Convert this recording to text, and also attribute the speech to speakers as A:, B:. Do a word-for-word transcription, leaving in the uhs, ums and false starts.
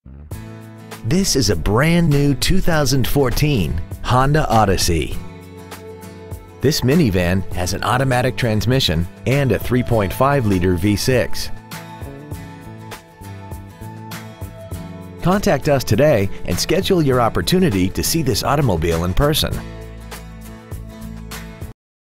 A: This is a brand new two thousand fourteen Honda Odyssey. This minivan has an automatic transmission and a three point five liter V six. Contact us today and schedule your opportunity to see this automobile in person.